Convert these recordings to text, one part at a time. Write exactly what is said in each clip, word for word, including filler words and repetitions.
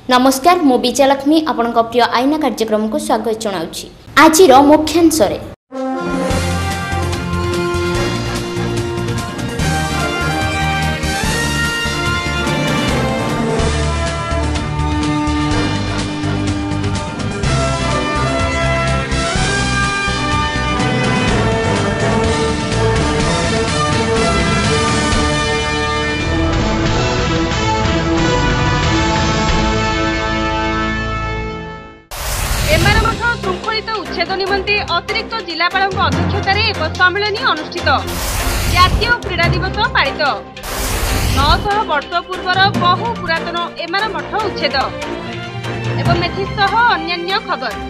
नमस्कार मु विजयलक्ष्मी आपण प्रिय आईना कार्यक्रम को स्वागत जनाउछि। आजिर मुख्यांशरे शृंखलित उच्छेद निमंते अतिरिक्त जिलापाल अध्यक्षतार एक सम्मेलन अनुष्ठित। जातीय क्रीड़ा दिवस पालित। नौ सौ वर्ष पूर्वर बहु पुरातन एमार मठ उच्छेद एवं एथिसह अन्यान्य खबर।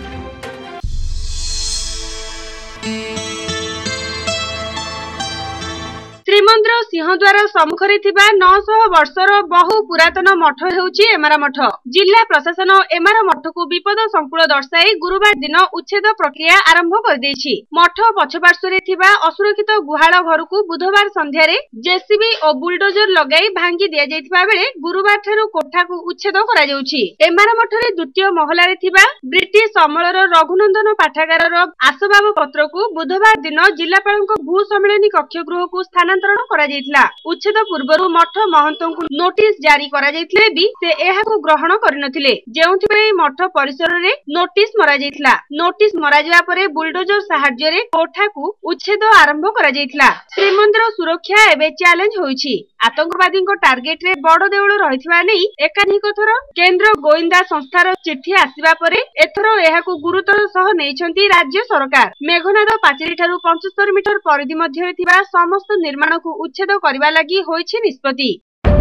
श्रीमंदिर सिंहद्वार सम्मुखरे थिबा नौ सौ वर्षर बहु पुरातन मठ हेउची एमार मठ। जिला प्रशासन एमार मठको विपद संकुल दर्शाई गुरुवार दिन उच्छेद प्रक्रिया आरंभ कर देछि। मठ पछपार्श्वरे थिबा असुरक्षित गुहाल घरकू बुधवार संध्यारे जेसीबी और बुलडोजर लगाई भांगी दिया जायतिबा बेले गुरुवार ठारू कोठाकू उच्छेद करा जाउछि। एमार मठरे द्वितीय महलारे थिबा ब्रिटिश अमलर रघुनंदन पाठागारर आसबाब पत्रकू बुधवार दिन जिलापालको भू सम्मेलनी कक्षगृहकू स्थान उच्छेद पूर्व मठ महंत नोटिस जारी करा जायतिले भी से एहाको ग्रहण करनथिले, जेउथिबे मठ परिसर रे नोटिस मरा जायतिला। नोटिस मरा जाया परे बुलडोजर सहाय्य रे कोठाकू उच्छेद आरंभ करा जायतिला। श्रीमंदिर सुरक्षा एबे चैलेंज होईछि। आतंकवादी टार्गेट रे बड़ देउल रहितबा नै एकाधिक थर केंद्र गोइंदा संस्थार चिठी आसीबा परे एथर एहाको गुरुतर सह नेइछंती राज्य सरकार। मेघनाद पाचेरी ठारू पचहत्तर मीटर परिधि मध्ये थिबा समस्त निर्माण को उच्छेद करबा लागि होइछि निष्पत्ति।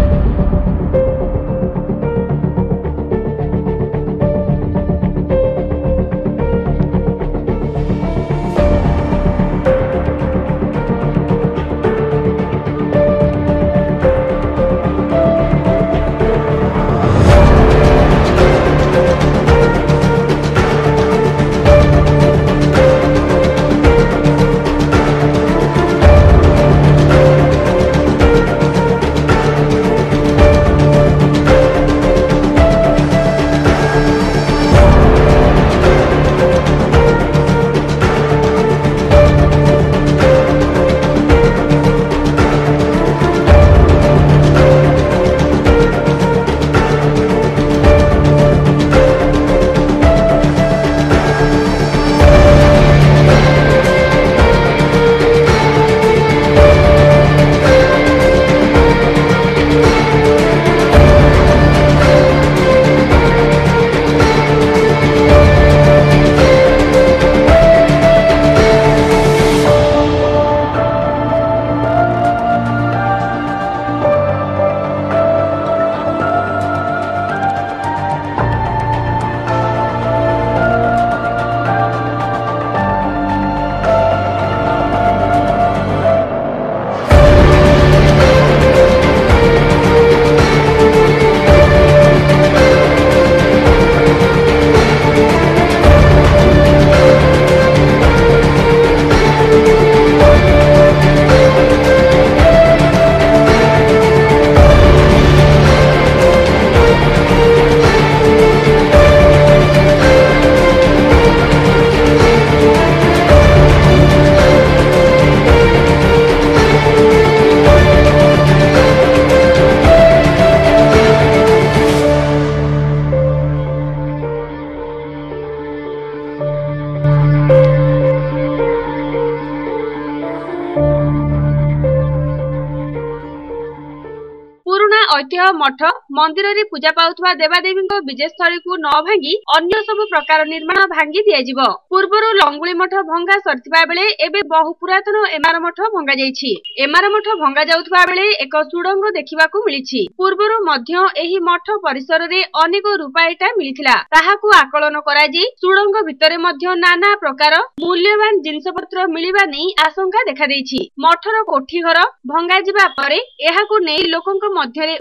ऐतिह्य मठ मंदिर रे पूजा पाउथवा देवादेवी विजयस्थली को न भांगी अन्य सब प्रकार निर्माण भांगी दिया। पूर्वरु लंगुली मठ भंगा सरिथिबा बेले एबे बहु पुरातन एमार मठ भंगा जायछि। एमार मठ भंगा जाउथबा बेले एक सुडंग देखिबाकू मिलिछि। पूर्वरु मध्य एही मठ परिसर रे अनेक रूपा इटा मिलिथिला, ताहाकू आकलन करा जाई सुडंग भितरे मध्य नाना प्रकार मूल्यवान जिनसपत्र मिलिबा नै आशंका देखा दैछि। मठर कोठी घर भंगा जिबा परे एहाकू नै लोकंक मध्यरे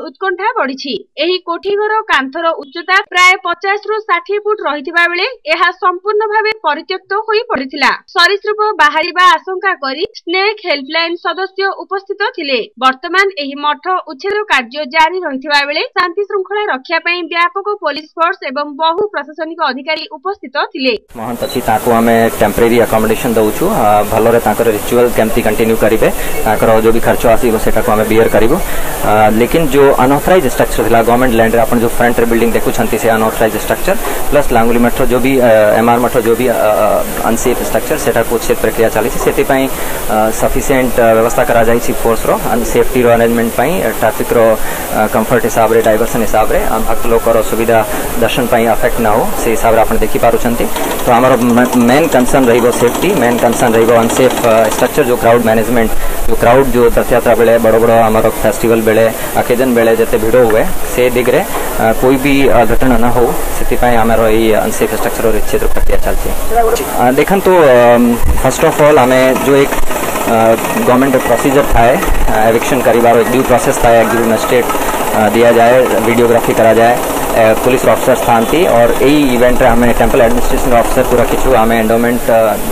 उत्कंठा बढ़ी। एही कोठीघर कांथर उच्चता प्राय पचास रु षाठी फुट रहिथिबा बेले एहा संपूर्ण भावे परित्यक्त होई पड़िथिला। सरीसृप बाहरिबा आशंका करी स्नेक हेल्पलाइन सदस्य उपस्थित थिले। वर्तमान एही मठ उच्छेद कार्य जारी रहिथिबा बेले शांति श्रृंखला रक्षा पई व्यापक पुलिस फोर्स एवं बहु प्रशासनिक अधिकारी उपस्थित थिले। महंत अछि ताको हमें टेम्परेरी अकोमोडेशन दउछु भलरे ताकर रिचुअल केमती कंटिन्यू करिवे ताकर जो भी खर्च आसीबो सेटा को हमें बियर करिवो। लेकिन जो अनऑथराइज्ड स्ट्रक्चर थिला गवर्नमेंट लैंड रे अपन जो फ्रंट रे बिल्डिंग देखु छंती से अनऑथराइज्ड स्ट्रक्चर प्लस लांगुली मठ जो भी एमआर मठ जो भी अनसेफ स्ट्रक्चर सेटा को उच्छेद प्रक्रिया चली सेति पई सफिशिएंट व्यवस्था करा जाई छि फोर्स रो सेफ्टी रो अरेंजमेंट पई ट्रैफिक रो कंफर्ट हिसाब रे डाइवर्सन हिसाब रे भक्त लोक रो सुविधा दर्शन पई अफेक्ट ना हो से हिसाब रे आपण देखि पारु छंती। तो हमर मेन कंसर्न रहिबो सेफ्टी मेन कंसर्न रहिबो अनसेफ स्ट्रक्चर जो क्राउड मैनेजमेंट जो क्राउड जो रथ यात्रा बेले बड़ बड़ हमर फेस्टिवल बेले अकेजन बेले जते भिड़ हुए से दिगरे कोई भी घटना ना हो सेति पई हमर ई अनसेफ स्ट्रक्चर रो उच्छेद प्रक्रिया चलती। देखन तो फर्स्ट ऑफ ऑल हमें जो एक गवर्नमेंट प्रोसीजर था एविक्शन करिवार ड्यू प्रोसेस था गिवन मजिस्ट्रेट दिया जाए वीडियोग्राफी करा जाए पुलिस ऑफिसर थांती और यही इवेंट रे हमें टेम्पल एडमिनिस्ट्रेशन ऑफिसर पूरा किछु हमें एंडोमेंट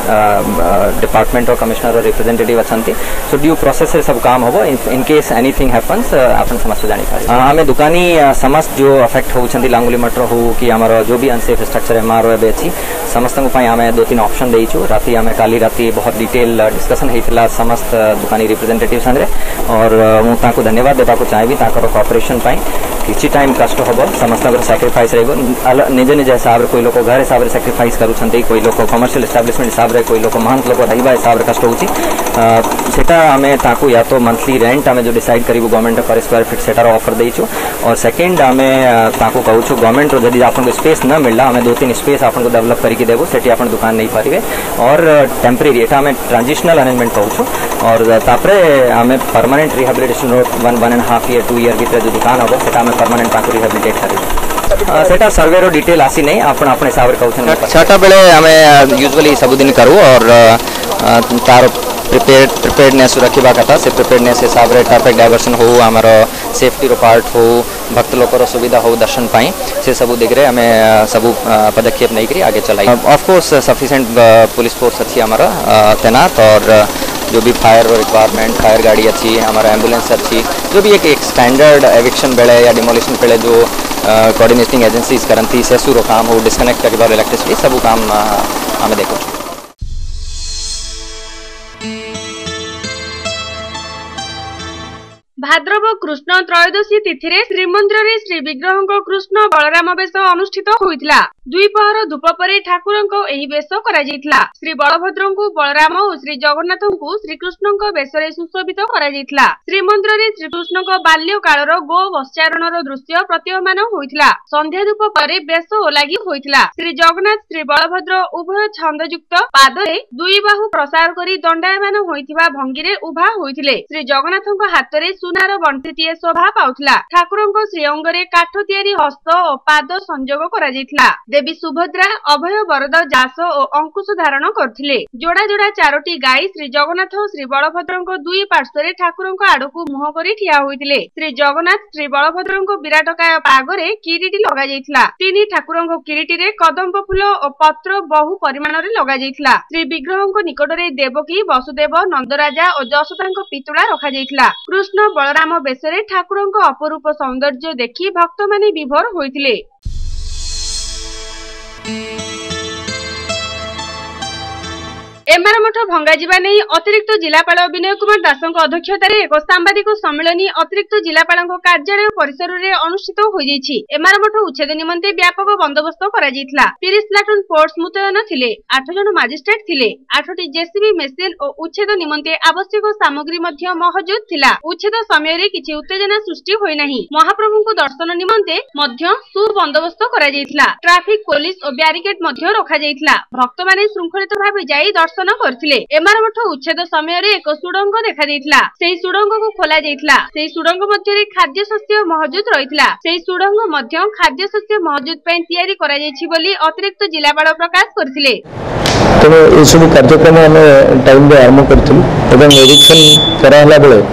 डिपार्टमेंट और कमिश्नर रिप्रेजेंटेटिव अछंती। सो ड्यू प्रोसेस से सब काम होबो इन केस एनीथिंग हैपेंस आपन समस्त जानि पारे। हमें दुकानी समस्त जो अफेक्ट होउछंती लांगुली मठ हो कि हमर जो भी अनसेफ स्ट्रक्चर एमआर एबे अछि समस्त को पई हमें दो तीन ऑप्शन देइछु। राती हमें काली राती बहुत डिटेल डिस्कशन हेतिला समस्त दुकानी रिप्रेजेंटेटिव संगे और मु ताको धन्यवाद देबा को चाहेबी ताकर कोऑपरेशन पई। किछि टाइम कष्ट होबो समस्त सैक्रिफाइस रहिबो निज निज हिसाब रे कोई लोक घर हिसाब रे सैक्रिफाइस करूछंती कोई लोक कमर्शियल एस्टाब्लिशमेंट हिसाब रे कोई लोक महंत लोक रहिबा हिसाब रे कष्ट होउची सेटा हमें ताकू या तो मंथली रेंट हमें जो डिसाइड करिवो गवर्नमेंट पर स्क्वायर फीट सेटार ऑफर देइछु और सेकंड हमें ताकू कहूछु गवर्नमेंट रो जदी आपन को स्पेस न मिलला हमें दो तीन स्पेस आपन को डेवलप करके देबो सेठी आपन दुकान नहीं पारिबे और टेम्परेरी एटा हमें ट्रांजिशनल अरेंजमेंट कहूछु और तापरे हमें परमानेंट रिहैबिलिटेशन रो one one and half year two year भीतर जो दुकान होबो सेटा हमें परमानेंट ताकू रिहैबिलिटेट करिबो। सेटा सर्वे रो डिटेल आसी नहीं आपण अपने हिसाब रे कहउछन छटा बेले हमें यूजुअली सब दिन करू और तार प्रिपेयर प्रिपेयर्डनेस रखिबा कथा से प्रिपेयर्डनेस हिसाब रे ट्रैफिक डाइवर्सन हो हमर सेफ्टी रो पार्ट हो भक्त लोक रो सुविधा हो दर्शन पाई से सब दिगरे हमें सब पदक्षेप नहीं करी आगे चलाई। Of course sufficient police force अछि हमर तैनात और जो भी फायर रिक्वायरमेंट फायर गाड़ी अच्छी हमारा एम्बुलेंस अच्छी जो भी एक, एक स्टैंडर्ड एविक्शन बेले या डिमोलिशन बेले जो कोऑर्डिनेटिंग एजेंसीज करती सेसुरो काम हो डिस्कनेक्ट करिबार इलेक्ट्रिसिटी सब काम हमें देखो। भाद्रव कृष्ण त्रयोदशी तिथि रे श्रीमंदिर रे श्री विग्रह कृष्ण बलराम बेश अनुष्ठित होइतिला। दुईपहर धूप परे ठाकुरंको एही बेश करा जायतिला। श्री बलभद्रंकु बलराम और श्री जगन्नाथंकु श्रीकृष्णंको बेशरे सुशोभित करा जायतिला। श्रीमंदिर रे श्रीकृष्णंको बाल्य कालर गो वस्चारणर दृश्य प्रतीयमान होइतिला। संध्या धूप परे बेश ओलागी होइतिला। श्री जगन्नाथ श्री बलभद्र उभय छंदयुक्त पादरे दुई बाहु प्रसार करी दंडायमान होइतिबा भंगीरे उभा होइतिले। श्री जगन्नाथंको हातरे सुनार बंटीटीए शोभा पाउथिला। ठाकुरंको श्री अंगरे काठ तियारी हस्त और पाद संयोग करा जायतिला। देवी सुभद्रा अभय वरद जास और अंकुश धारण करथिले। जोड़ा जोड़ा चारोटी गाई श्री जगन्नाथ और श्री बलभद्रंको दुई पार्श्वरे ठाकुरंको आडकु मुह करी ठिया होइतिले। श्री जगन्नाथ श्री बलभद्रंको विराटकाय पागरे किरीटी लगा जायतिला। तिनी ठाकुरंको किरीटी रे कदम्ब फूल और पत्र बहु परिमाण रे लगा जायतिला। श्री विग्रहंको निकटरे देवकी वसुदेव नंदराजा और जशोदांको पितुला रखा जायतिला। कृष्ण बलराम बेशरे ठाकुरंको अपरूप सौंदर्य देखि भक्त माने विभोर होइतिले। एमआर मठ भंगा जीवा नहीं अतिरिक्त जिलापाल विनय कुमार दासଙ୍କ अध्यक्षताରେ ଏକ ସାମ୍ବାଦିକ ସମ୍ମିଳନୀ ଅତିରିक्त जिलापालଙ୍କ କାର୍ଯ୍ୟାଳୟ ପରିସରରେ ଅନୁଷ୍ଠିତ ହୋଇଯାଇଛି। ଏମାର ମଠ ଉଚ୍ଛେଦ ନିମନ୍ତେ ବ୍ୟାପକ ବନ୍ଦୋବସ୍ତ କରାଯାଇଥିଲା। ତିରିଶ ପ୍ଲାଟୁନ ଫୋର୍ସ ମୁତୟନ ଥିଲେ। ଆଠ ଜଣ ମାଜିଷ୍ଟ୍ରେଟ ଥିଲେ। ଆଠଟି ଜେସିବି ମେସିନ ଓ ଉଚ୍ଛେଦ ନିମନ୍ତେ ଆବଶ୍ୟକ ସାମଗ୍ରୀ ମଧ୍ୟ ମହଜୁଦ ଥିଲା। ଉଚ୍ଛେଦ ସମୟରେ କିଛି ଉତ୍ତେଜନା ସୃଷ୍ଟି ହୋଇ ନାହିଁ। ମହାପ୍ରଭୁଙ୍କୁ ଦର୍ଶନ ନିମନ୍ତେ ମଧ୍ୟ ସୁବନ୍ଦୋବସ୍ତ କରାଯାଇଥିଲା। ଟ୍ରାଫିକ ପୋଲିସ ଓ ବ୍ୟାରିକେଡ ମଧ୍ୟ ରଖାଯାଇଥିଲା। ଭକ୍ତମାନେ ଶୃଙ୍ଖଳିତ ଭାବେ ଯାଇ ଦର୍ଶନ करथिले। एमार मठ उच्छेद समय एक सुडंग देखा देइथिला। सेही सुडंग को खोला जाइथिला। सेही सुडंग मध्य खाद्य शस्य मौजूद रहिथिला। सेही सुडंग मध्य खाद्य शस्य मौजूद पई तयारी करा जाइछि बोली अतिरिक्त जिलापाल प्रकाश करथिले। तेणु ए सब कार्यक्रम आम टाइम रे आरंभ करथिलु एवं एडिक्शन करा हला बेले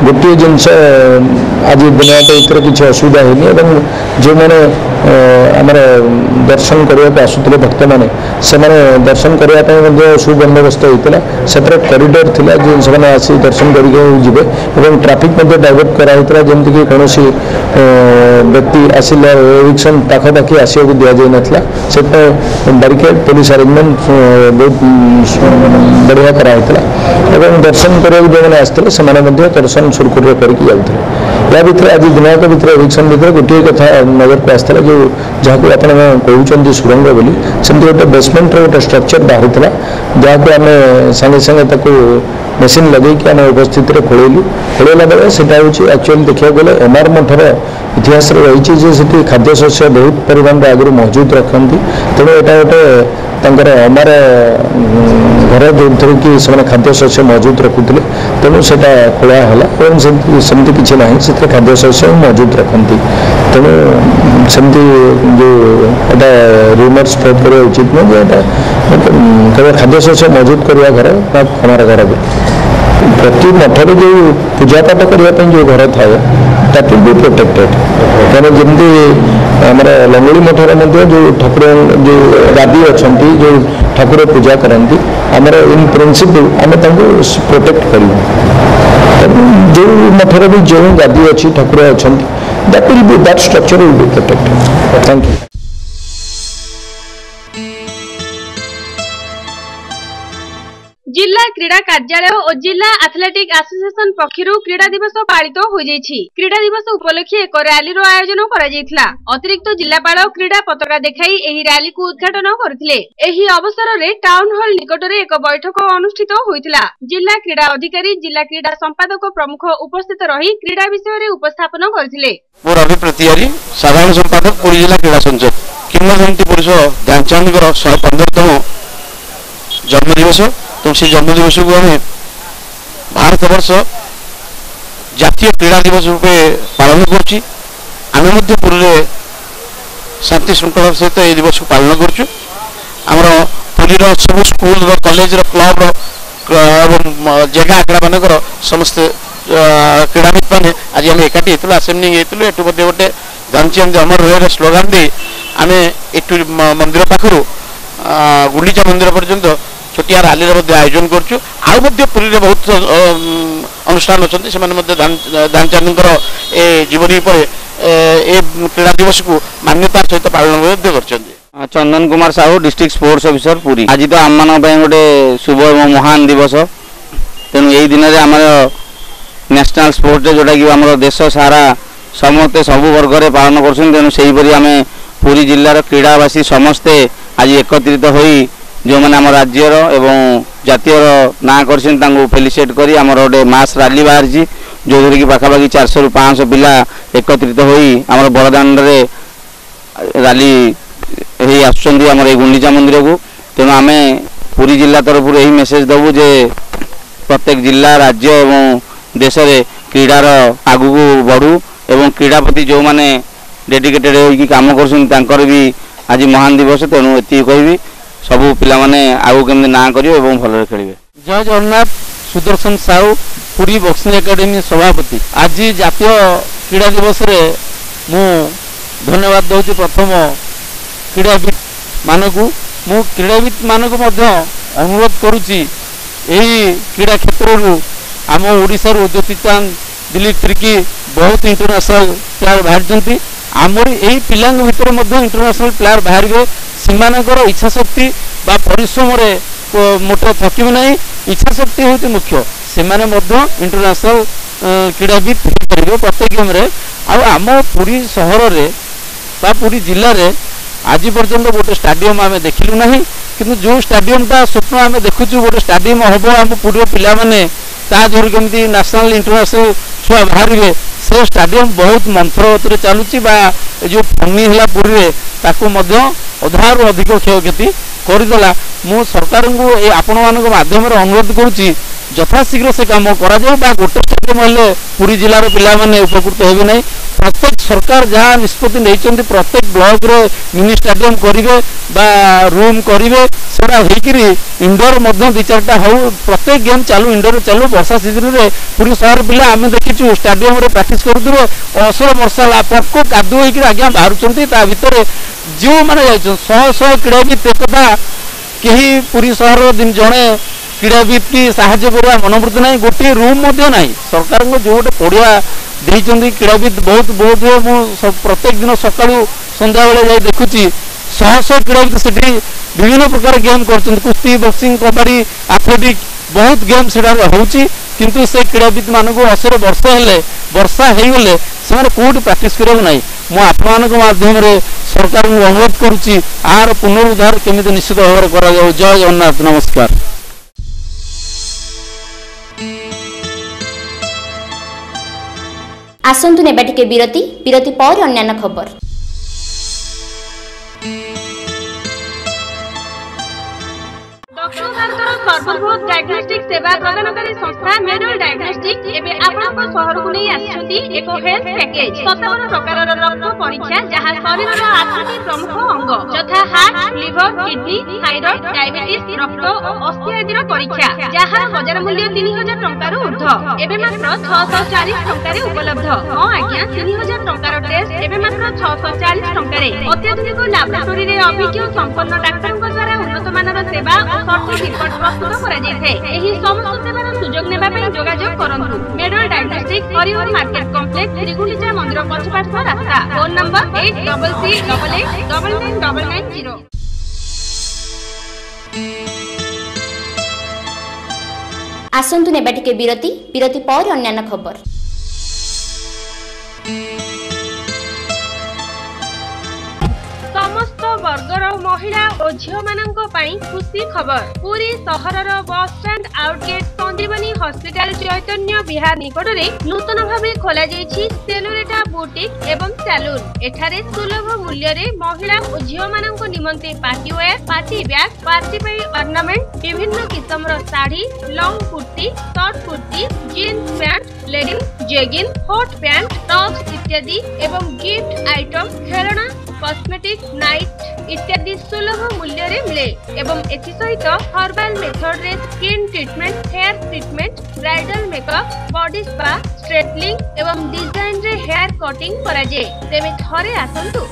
गोटे जिनस आज दिनक भितर किसी असुविधा होनी जो मैंने आमर दर्शन करने आसुले भक्त मैंने से दर्शन करने सुबंदोबस्त होता से कॉरिडोर थिला जो से आसी दर्शन करके ट्राफिक डाइवर्ट कराइला जमीक कौन व्यक्ति आसिला इलेक्शन पाखापाखि आसवाक दि जाता से बैरिकेड पुलिस अरेंजमेंट बहुत बढ़िया कराइला दर्शन करने जो मैंने आसते से दर्शन सुरखुर करके जाते या भितर आज दिनक भितर इलेक्शन भितर गोटे कथा नजर को आसला जो जहाँ को आप कहते सुरंग बोली सेमती गोटे बेसमेंट गोटे स्ट्रक्चर बाहर जहाँ को आम सागे सागे मेसीन लगे आम उपस्थित खोलू खोलला बेले से एक्चुअली देखा गले एमआर मठर इतिहास रही खाद्य शस्य बहुत परिमाण आगुरी मौजूद रखती तेणु यहाँ गोटे एमआर घर जो थी कि से खाद्य शस्य मौजूद रखुले तेणु से खोलाला और सेमती किसी ना से खाद्य शस्य मौजूद रखती तेणु सेमती जो एटा रूमर स्प्रेड करवा उचित नहीं केवल खाद्य शस्य मौजूद करवा घर हमारा घर प्रति मठर जो पूजापाठ करने जो घर थाए दैट विल बी प्रोटेक्टेड कहीं जमी आम लंगुड़ी मठर जो ठाकुर जो गादी अच्छा जो ठाकुर पूजा करती आमर इन प्रिंसिपल आम प्रोटेक्ट कर जो मठर भी जो गादी अच्छी ठाकुर अच्छा that will be that structure will be protected thank you. जिला क्रीड़ा कार्यालय और जिला एथलेटिक एसोसिएशन पक्षर क्रीड़ा दिवस पालित हो जाइछि। क्रीड़ा दिवस उपलक्षे एक रैली आयोजन करा जायथिला। अतिरिक्त जिलापाल क्रीड़ा पताका देखाई एही रैली को उद्घाटन करथिले। एही अवसर रे टाउन हॉल निकटरे एक बैठक अनुष्ठित होइथिला। जिला क्रीड़ा अधिकारी जिला क्रीड़ा संपादक प्रमुख उपस्थित रही क्रीड़ा विषय रे उपस्थापन करथिले। मोर रवि प्रतिहारी साधारण संपादक पुरी जिला क्रीड़ा संसद किंवदंती पुरुष ध्यानचंद शहे पंद्रहतम जन्मदिवस तो से जन्मदिवस को आम भारत वर्ष जातीय क्रीड़ा दिवस रूपे पालन करुँ। शांति श्रृंखला सहित ये दिवस को पालन करुँ। पुरीर सब स्कूल कॉलेज क्लब जगह आकड़ा मानकर समस्त क्रीड़ाविद मैंने आज आम एकाठी होती आसेम्बली होती एटू गोटे ध्यानचंद अमर रहे स्लोगान दे आम एटू मंदिर पाखु गुंडीचा मंदिर पर्यंत छोटिया रैली आयोजन करुँ। पुरी में बहुत अनुष्ठान अच्छा से ध्यानचंद जीवनी पर ए क्रीड़ा दिवस को मान्यता सहित पालन कर। Chandan Kumar Sahu district sports officer Puri. आज तो आम मान गोटे शुभ और महान दिवस तेणु यही दिन में आम नेशनल स्पोर्ट्स डे जोटा कि आम देश सारा समस्ते सबु वर्ग में पालन कर। आम पुरी जिलार क्रीड़ावासी समस्ते आज एकत्रित होई जो मैंने आम राज्यर एवं जातीय ना कर फेलिसिएट कर आम गोटे मास रैली बाहर जो थी कि पाखापाखि चार सौ रु पाँच सौ पिला एकत्रित होई आम बड़दाण्ड रैली आम गुंडीचा मंदिर को। तेणु आम पुरी जिला तरफ यही मेसेज देवु जे प्रत्येक जिला राज्य एवं देश में क्रीडार आगू बढ़ू एवं क्रीड़ा प्रति जो मैंने डेडिकेटेड होगी काम कर भी आज महान दिवस। तेणु ये कहि सबू पिला माने आगू केमती ना करियो एवं भल खेलिबे। जय जगन्नाथ। सुदर्शन साहू पुरी बॉक्सिंग एकेडमी सभापति। आज जातीय क्रीड़ा दिवस रे मु धन्यवाद दूसरी प्रथम क्रीड़ाविद मानक मु क्रीड़ाविद मानक अनुरोध करुच्ची यही क्रीड़ा क्षेत्र आम ओडिशा ज्योति चांद दिलीप त्रिकी बहुत इंटरनेशनल प्लेयर बाहर आमर यही पिला भर इंटरनेशनल प्लेयर बाहर सेमानकर इच्छा शक्ति बा परिश्रम मोटे थकबे ना इच्छा शक्ति हूँ मुख्य से इंटरनेशनल क्रीड़ाविद हो प्रत्येक गेम आम पुरी सहर रे बा पुरी जिले में आज पर्यंत गोटे स्टाडियम आम देखिलु ना कि जो स्टाडियम टा स्वप्न आम देखुचु गोटे स्टाडियम हम आम पुरी पिला माने ताजर केमती नेशनल इंटरनेशनल छुआ बाहर से स्टाडियम बहुत मंत्रवत चलुची जो फनी है पुरी में ताकू अधारू अधिक क्षयक्षति करदेला। मु सरकार को आपण मान माध्यम अनुरोध करुच्ची यथाशीघ्र से काम करा जाए बा गोटे स्टेडियम हेले पुरी जिलार पिला माने उपकृत हेबे नै प्रत्येक सरकार जहाँ निष्पत्ति नहीं प्रत्येक ब्लॉक रे मिनी स्टेडियम करेंगे बा रूम करेंगे सेटा होकर इंडोर दि चार्टा हो प्रत्येक गेम चालू इंडोर चालू वर्षा सीजन में पूरी शहर पिला आम देखीचु स्टेडियम रे प्रैक्टिस करुवे असर वर्षा पक्को कादु होकर आज्ञा बाहर भितर जो मैंने शह शह क्रीड़ाविद एक कहीं पूरी शहर दिन जड़े क्रीड़ाविद की साहाय्य करवा मनोवृत्ति ना गोटे रूम ना सरकार को जो गोटे पड़िया देते क्रीड़ाविद बहुत बहुत हुए प्रत्येक दिन सका सन्ध्या बेले जाए देखुची शह शह क्रीड़ाविद से विभिन्न प्रकार गेम कर कुश्ती बक्सिंग कबाड़ी एथलेटिक बहुत गेम से होची किंतु से क्रीड़ाविद मानक असर वर्षा हेले वर्षा होगले से कौट प्रैक्टिस करा ना मु आपमाध्यम सरकार को अनुरोध करुच्ची आर पुनरुद्धार केमी निश्चित भाव करा जय जगन्नाथ नमस्कार। आसंतु नेबा टिके विरति विरति पर अन्यान्य खबर। दक्षिण भारतर सर्वबृहत डायग्नोस्टिक सेवा प्रदानकारी संस्था मेडल डायग्नोस्टिक एबे आपनक शहर को नहीं आछुती एको हेल्थ पैकेज सत्तावन प्रकार रक्त परीक्षा जहां शरीरर आठटी प्रमुख अंग यथा heart liver kidney thyroid diabetes रक्त और अस्थि आदिर परीक्षा जहां बाजार मूल्य तीन हजार टंकार ऊर्ध्व एबे मात्र छह सौ चालीस टंकारे उपलब्ध। हां आज्ञा तीन हजार टंकार टेस्ट एबे मात्र छह सौ चालीस टंकारे अत्याधुनिक लैबोरेटरी रे अभिज्ञ संपन्न डाक्टरଙ୍କ द्वारा उन्नत मानर सेवा सर्टिफिकेट प्रस्तुत करा जायथे। एही समस्त सेवार सुयोग नेबा पई जोगाजोग करंतु medal diagnostic Hariom market complex Shrigundicha मंदिर पछपार्श्व रास्ता। Phone number eight double three double eight double nine double nine zero. आसंतु नेबा टिके विरति विरति पर अन्यान्य खबर। समस्त वर्गर महिला और झील मानक खुशी खबर पूरी सहरर बस स्टैंड आउटगेट संजीवनी हॉस्पिटल चैतन्य विहार निकट में नूतन भाव खोल सेलोरेटा बुटीक एवं सैलून एठारे सुलभ मूल्य रे महिला और झील मानक निमंते party wear party bag party पे ऑर्नामेंट विभिन्न किस्मर sari long kurti short kurti jeans pant लेडिंग जेगिन हॉट पैंट टॉप्स इत्यादि एवं गिफ्ट आइटम खेलना कॉस्मेटिक नाइट इत्यादि सुलभ मूल्य रे मिले एवं एथि सहित हर्बल मेथड रे skin treatment hair treatment bridal makeup body spa straightening एवं डिजाइन रे हेयर कटिंग करा जाय। तेबे थरे आसंतु।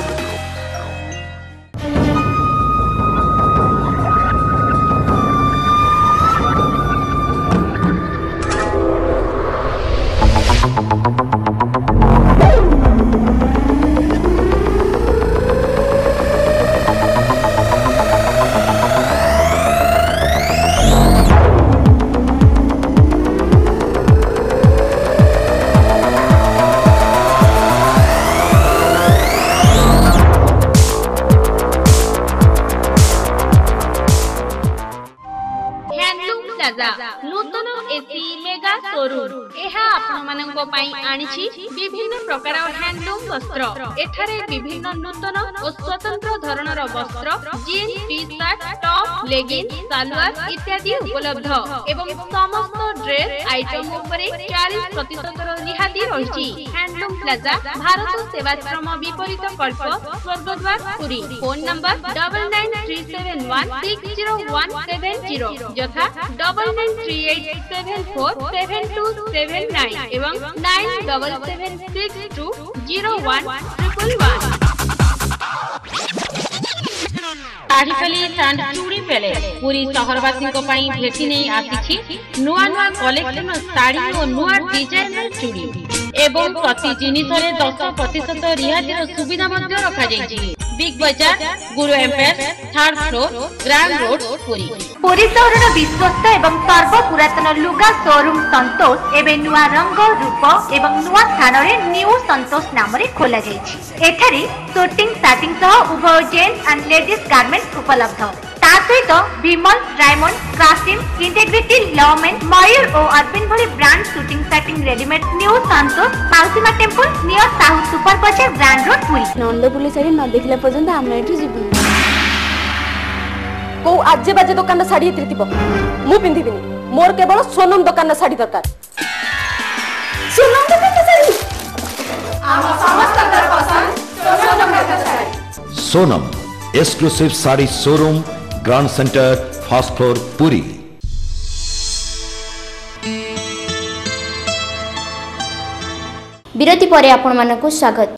नूतन एसी मेगा शोरूम एहा आपण मानक पई आनिछि विभिन्न प्रकार हैंडलूम वस्त्र एठारे विभिन्न नूतन और स्वतंत्र धरणर वस्त्र jeans T shirt top leggings salwar इत्यादि उपलब्ध एवं समस्त ड्रेस आइटम उपरे चालीस प्रतिशत रिहाती रहिछि। हैंडलूम प्लाजा भारत सेवाश्रम विपरीत कल्प Swargadwar Puri. Phone number double nine three seven one six zero one seven zero यथा double nine three eight seven four seven two seven nine एवं nine double seven six two zero one triple one. साड़ीफेली सांड चूड़ी पेले पूरी सहरवासी को पाई भेटी नहीं आसी नुआ नुआ कलेक्शन साड़ी और नुआ डिजाइनर चूड़ी एवं प्रति जिनिस रे दस प्रतिशत रिहातीर सुविधा मध्य रखा जायछि। Big Bazaar Guru Empire third floor grand road Puri. Puri सहरर विश्वस्त एवं सर्व पुरातन लुगा शोरूम संतोष एवं नुआ रंग रूप एवं नुआ स्थान रे न्यू संतोष नाम रे खोला जायछि। एठारे शूटिंग स्टार्टिंग सह उभय जेंट्स एंड लेडीज गारमेंट्स उपलब्ध। सहित विमल डायमंड क्रासिम इंटेग्रिटी लॉमेन मयूर और अरविंद भली brand suiting shirting readymade new Santosh Mausima temple near Sahu super Bazaar grand road Puri. नंद पुलिस न देखला पर्यंत हम एठी जीवु को आजे बाजे दुकान साड़ी हेतरी थिबो मु पिंधिबिनी मोर केवल सोनम दुकान साड़ी दरकार सोनम दुकान साड़ी आम समस्त तर पसंद सोनम दुकान sari Sonam exclusive sari showroom grand centre first floor Puri. विरति परे आपण मानकु स्वागत।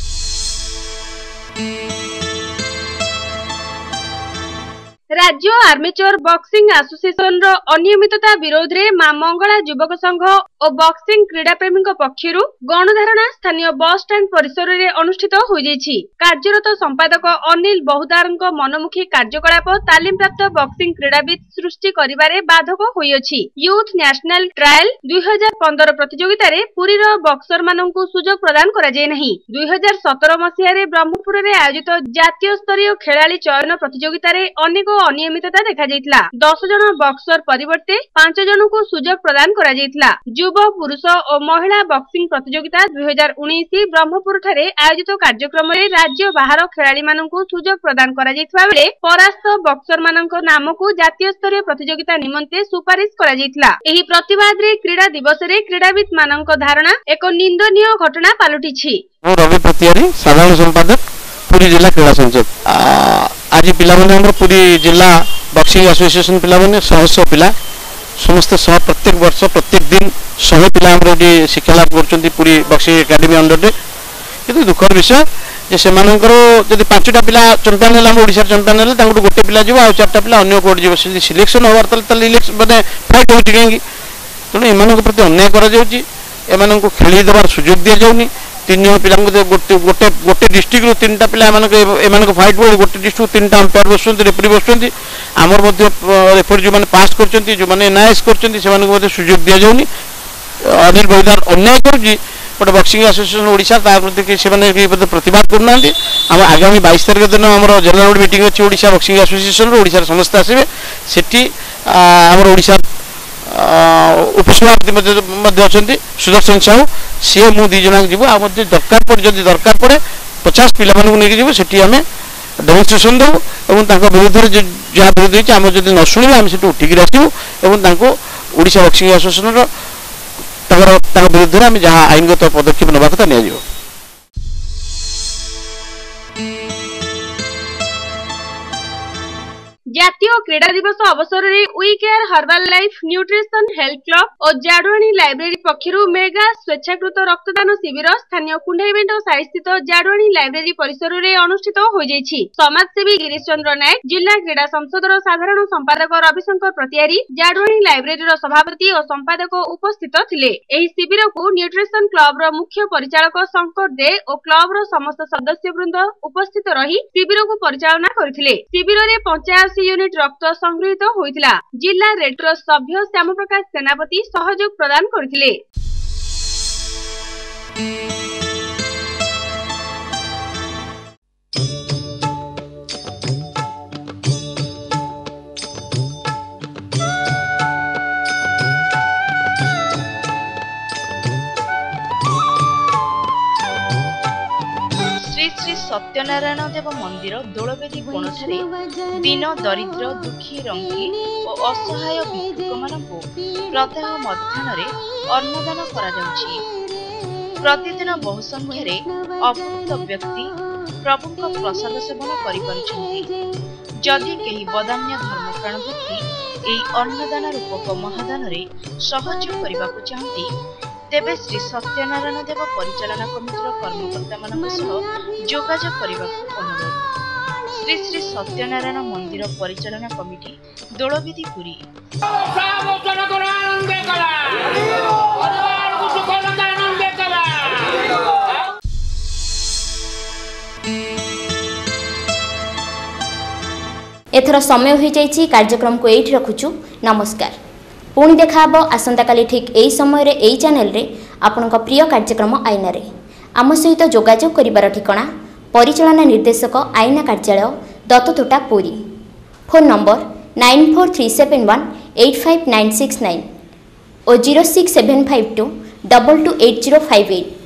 राज्य आर्मेचर बॉक्सिंग एसोसिएशन रो अनियमितता विरोध रे मां मंगला युवक संघ और बॉक्सिंग क्रीड़ा प्रेमी पक्षर गणधारणा स्थानीय बस स्टैंड परिसर रे अनुष्ठित हो जायछि। कार्यरत संपादक अनिल बहुदार मनमुखी कार्यकलाप तालीम प्राप्त बॉक्सिंग क्रीड़ाविद सृष्टि करिबारे बाधक होइछि। यूथ नेशनल ट्रायल दुई हजार पंद्रह प्रतियोगिता रे पुरी रो बॉक्सर माननकु सुजोग प्रदान करा जाय नहीं। दुई हजार सत्रह मसीहा रे ब्रह्मपुर रे आयोजित जातीय स्तरीय खेलाड़ी चयन प्रतियोगिता रे अनेक अनियमितता देखा जायतिला। दस जन बॉक्सर परिवर्ते पांच जन को सुजोग प्रदान करा जायतिला। युव पुरुष और महिला बॉक्सिंग प्रतियोगिता दुई हजार उन्नीस ब्रह्मपुर ठारे आयोजित कार्यक्रम रे राज्य बाहर खेलाड़ी माननकु सुजोग प्रदान करा जायतिबा बेले परास्त बॉक्सर माननक नाम को जातीय स्तरीय प्रतियोगिता निमंते सुपारिश करा जायतिला। एही प्रतिवाद रे क्रीड़ा दिवस रे क्रीड़ाविद माननक धारणा एक निंदनीय घटना पालटिछि। रवि प्रतियारी साधारण संपादक पुरी जिला क्रीड़ा संसद। आज पिलाने पुरी जिला बॉक्सिंग एसोसिएशन पिलाने शह शह पिला समस्त शह प्रत्येक वर्ष प्रत्येक दिन शहे पिला शिक्षा लाभ कर पुरी बॉक्सिंग एकेडमी अंडर कि दुखर विषय से जब पांचटा पिला चंपियन है ओडिशा चंपियन है गोटे पिला जीव आ चार्टा पिला अन्य कोर्ट जीव सिलेक्शन होवार मानने फाइट हो कहीं तेणु एम प्रति अन्याय कर खेली देवार सुजोग दि जाऊनी। तीन जन पिला गोटे गोटे गोटे डिस्ट्रिक्ट रू तीन पिला एम फाइट बोर्ड गोटे डिस्ट्रिक्ट तीन अंपायर बस रेफरी बस आमर रेफरी जो मैंने पास कर जो मैंने एनआईएस कर सुजोग दि जाऊनी। अनिल बहुदार अन्याय करुँगी गोटे बॉक्सिंग एसोसिएशन ओडिशा प्रति से प्रतिवाद करना। आम आगामी बाईस तारीख दिन आम जनरल मीटिंग अच्छी ओडिशा बॉक्सिंग एसोसिएशन ओडिशा समस्त आसवे सेठी आम ओडिशा उपसभापति अच्छा सुदर्शन साहू सी मु दी जना जीव आ दरकार पड़े जब दरकार पड़े पचास पिला नहीं से आम डेमोन्स्ट्रेशन देवु और विरुद्ध जहाँ विरोध आम जब न शुणा आम से उठिक आसबू ओडिशा बॉक्सिंग एसोसिएशन विरुद्ध आम जहाँ आईनगत पदक्षेप नवा कथा नि। जातीय क्रीड़ा दिवस अवसर में we care herbal life nutrition health club और जाडवाणी लाइब्रेरी पक्षरु मेगा स्वेच्छाकृत रक्तदान शिविर स्थानीय कुंडेईबेंट साई स्थित जाडवाणी लाइब्रेरी परिसर में अनुष्ठित हो जायछि। समाजसेवी गिरीश चंद्र नायक जिला क्रीड़ा संसदर साधारण संपादक रविशंकर प्रतियारी जाडवाणी लाइब्रेरी सभापति और संपादक उपस्थित थिले। एही शिविर को न्यूट्रिशन क्लब रो मुख्य परिचालक शंकर दे और क्लब रो समस्त सदस्य वृंद उपस्थित रही शिविर को परिचालना करथिले। शिविर रे पंचायत यूनिट रक्त संग्रहित होइतिला। जिला रेडक्रॉस सभ्य श्याम प्रकाश सेनापति सहयोग प्रदान करथिले। श्री सत्यनारायण देव मंदिर दोलबेदी कोणठारे दीन दरिद्र दुखी रंगी और असहाय भिक्षुक मानकु प्रत्यह मध्याह्न अन्नदान करा जाउछि। प्रतिदिन बहु संख्यार अभुक्त व्यक्ति प्रभुଙ୍କ प्रसाद सेवन करिपारुछन्ति। जदि केही बदान्य धर्मप्राण व्यक्ति एही अन्नदान रूपक महादान रे सहयोग करबाकु चाहନ୍ତି तेबे श्री सत्यनारायण देव परिचालना कमिटीर कर्मकर्ता मानक सह जोगाजोग करबाकु अनुरोध। श्री श्री सत्यनारायण मंदिर परिचालना कमिटी दोलबेदी पुरी। एथर समय हो जाइछि। कार्यक्रम को एठी रखुछु। नमस्कार। पुणी देखा आसंता काली ठीक यही समय रे यही चैनल रे आपनका प्रिय कार्यक्रम आईना रे आम सहित जोगाजोग करिबार ठिकाना परिचालना निर्देशक आईना कार्यालय Dattatota Puri. Phone number nine four three seven one eight five nine six nine और zero six seven five two double two eight zero five eight.